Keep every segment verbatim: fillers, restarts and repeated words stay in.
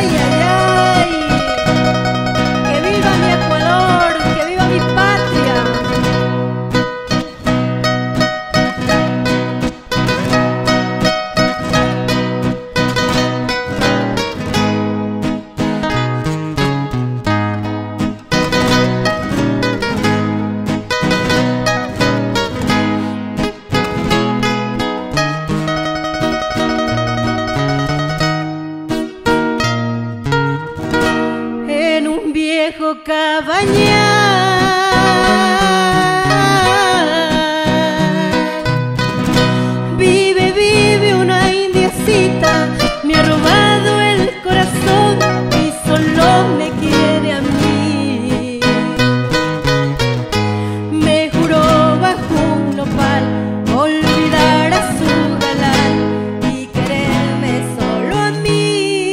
Ay, ay, ay. Que viva mi Ecuador, que viva mi patria. En un viejo cabañal vive, vive una indiecita. Me ha robado el corazón y solo me quiere a mí. Me juró bajo un nopal olvidar a su galán y quererme solo a mí.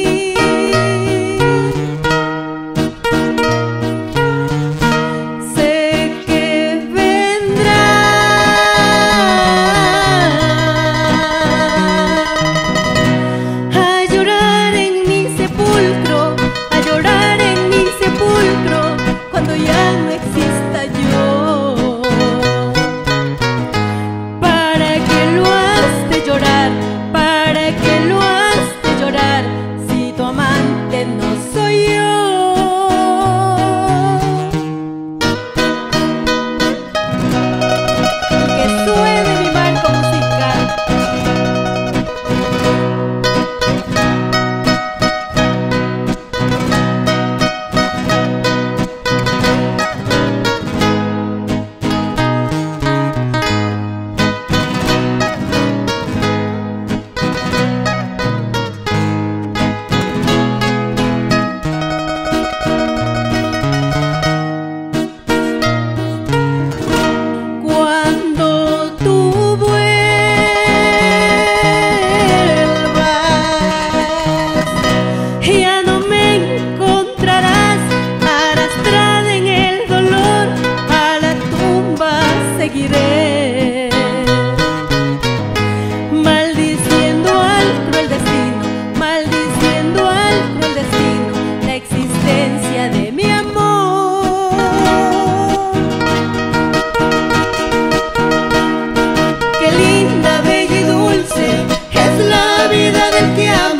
No soy yo. Que suene mi marco musical. Ya no me encontrarás arrastrada en el dolor, a la tumba seguiré, maldiciendo al cruel destino, maldiciendo al cruel destino, la existencia de mi amor. Qué linda, bella y dulce es la vida del que ama.